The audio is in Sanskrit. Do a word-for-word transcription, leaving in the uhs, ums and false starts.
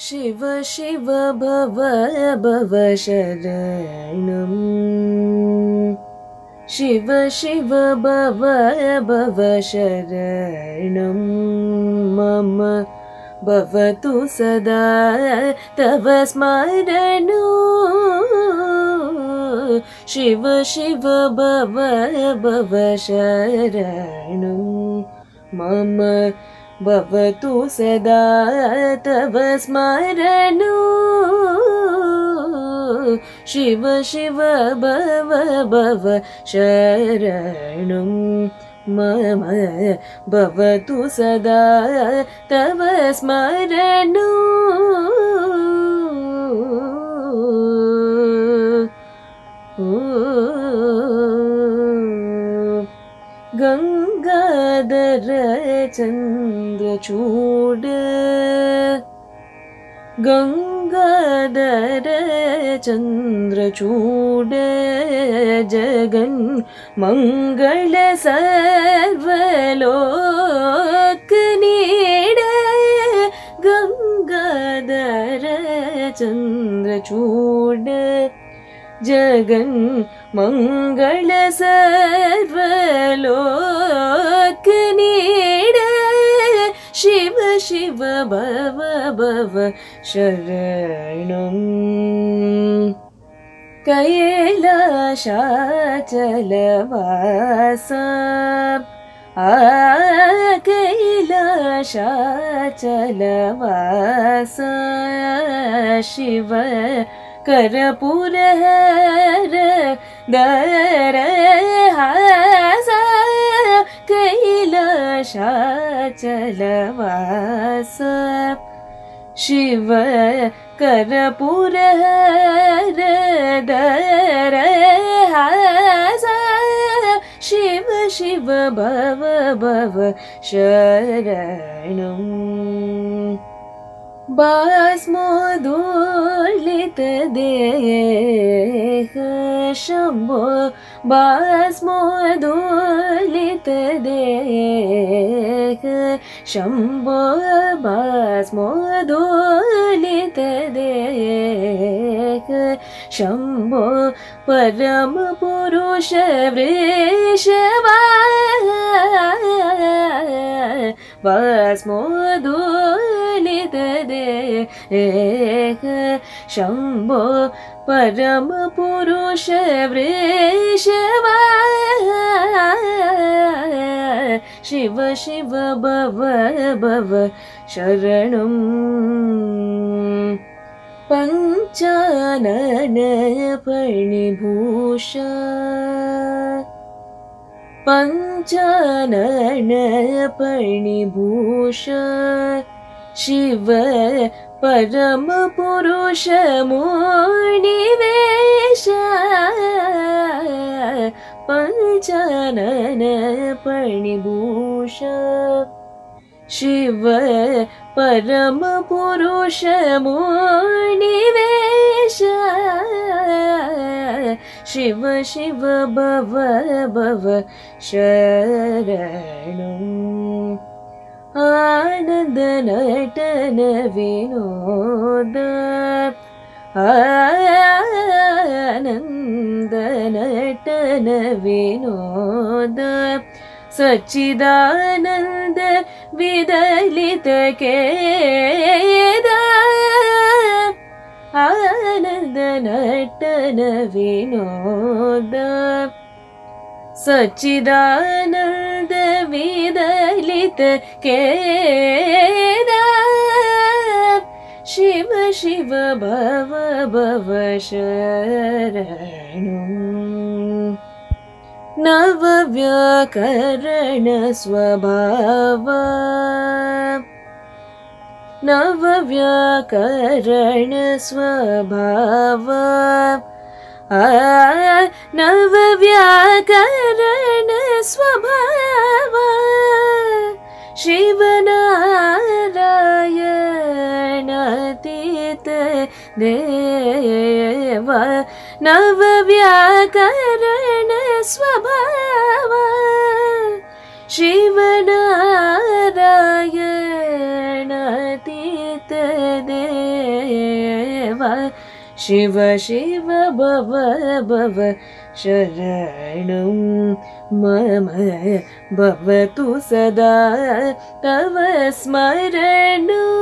शिव शिव भव भव शरणं शिव शिव भव भव शरणं मम भवतु सदा तव स्मरणं शिव शिव भव भव शरणं मम भवतु सदा तव स्मरणं शिव शिव भव भव शरणं मम भवतु सदा तव स्मरणं गंगाधर चंद्रचूड गंगाधर चंद्रचूड जगन मंगल सर्वलोक नीड गंगाधर चंद्रचूड जगन मंगल सर्वलोक नीड शिव शिव भव भव शरणं कैलासाचलवासा आ कैलासाचलवासा शिव कर्पूर हर दरहासा कैलासाचलवासा शिव कर्पूर हर दरहासा शिव शिव भव भव शरणं बास्मोदोलित देह शंभो बास्मोदोलित देह शंभो बास्मोदोलित देह शंभो परम पुरुष वृषभा बास्मोदोलित देह शंभो परम पुरुष वृषभा शिव शिव भव भव शरणं पंचानन फणिभूषण पंचानन फणिभूषण शिव परम पुरुष मुनिवेश पंचानन फणिभूषण शिव परम पुरुष मुनिवेश शिव शिव भव भव शरणं आनंद नटन विनोद आनंद नटन विनोद सच्चिदानंद विदलित केद आनंद नटन विनोद सच्चिदानंद विदलित केद शिव शिव भव भव शरणं नव व्याकरण स्वभाव नव व्याकरण स्वभाव नव व्याकरण स्वभाव शिव नारायण तीत देव नव व्याकरण स्वभाव शिव नारायण तीत देव शिव शिव भव भव शरणं मम भवतु सदा तव स्मरणम्